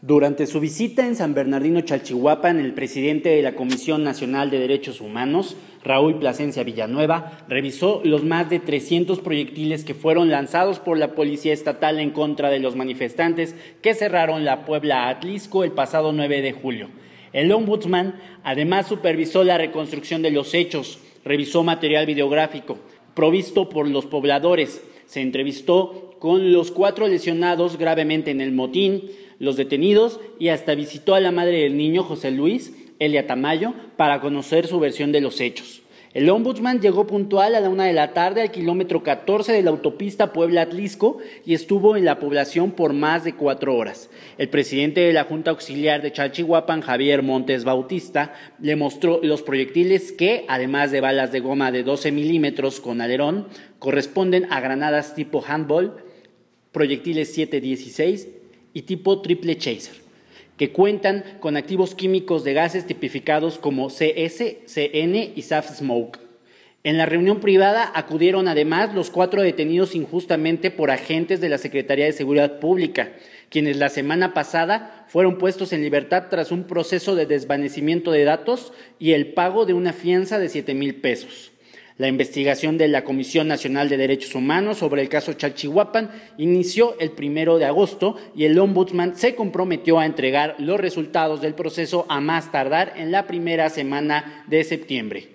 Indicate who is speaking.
Speaker 1: Durante su visita en San Bernardino Chalchihuapan, el presidente de la Comisión Nacional de Derechos Humanos, Raúl Plasencia Villanueva, revisó los más de 300 proyectiles que fueron lanzados por la Policía Estatal en contra de los manifestantes que cerraron la Puebla-Atlisco el pasado 9 de julio. El ombudsman además supervisó la reconstrucción de los hechos, revisó material videográfico provisto por los pobladores, se entrevistó con los 4 lesionados gravemente en el motín, los detenidos y hasta visitó a la madre del niño, José Luis, Elia Tamayo, para conocer su versión de los hechos. El ombudsman llegó puntual a la 1 de la tarde al kilómetro 14 de la autopista Puebla-Atlisco y estuvo en la población por más de 4 horas. El presidente de la Junta Auxiliar de Chalchihuapan, Javier Montes Bautista, le mostró los proyectiles que, además de balas de goma de 12 milímetros con alerón, corresponden a granadas tipo handball, proyectiles 7.16 y tipo triple chaser, que cuentan con activos químicos de gases tipificados como CS, CN y SAF Smoke. En la reunión privada acudieron además los 4 detenidos injustamente por agentes de la Secretaría de Seguridad Pública, quienes la semana pasada fueron puestos en libertad tras un proceso de desvanecimiento de datos y el pago de una fianza de 7,000 pesos. La investigación de la Comisión Nacional de Derechos Humanos sobre el caso Chalchihuapan inició el 1 de agosto y el ombudsman se comprometió a entregar los resultados del proceso a más tardar en la primera semana de septiembre.